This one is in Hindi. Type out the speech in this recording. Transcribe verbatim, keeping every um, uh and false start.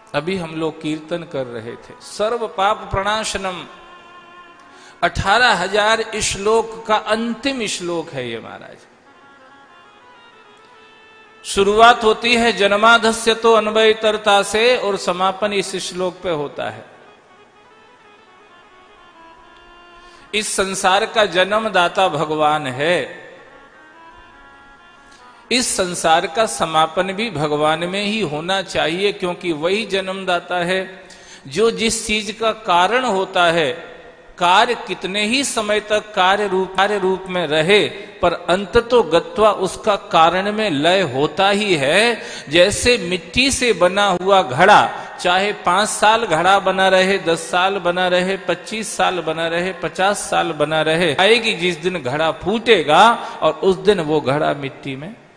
अभी हम लोग कीर्तन कर रहे थे, सर्व पाप प्रणाशनम, अठारह हजार श्लोक का अंतिम श्लोक है ये महाराज। शुरुआत होती है जन्माधस्य तो अन्वयतरता से और समापन इस श्लोक पे होता है। इस संसार का जन्मदाता भगवान है, इस संसार का समापन भी भगवान में ही होना चाहिए, क्योंकि वही जन्मदाता है जो जिस चीज का कारण होता है, कार्य कितने ही समय तक कार्य रूप कार्य रूप में रहे पर अंत तो गत्वा उसका कारण में लय होता ही है। जैसे मिट्टी से बना हुआ घड़ा चाहे पांच साल घड़ा बना रहे, दस साल बना रहे, पच्चीस साल बना रहे, पचास साल बना रहे, आएगी जिस दिन घड़ा फूटेगा और उस दिन वो घड़ा मिट्टी में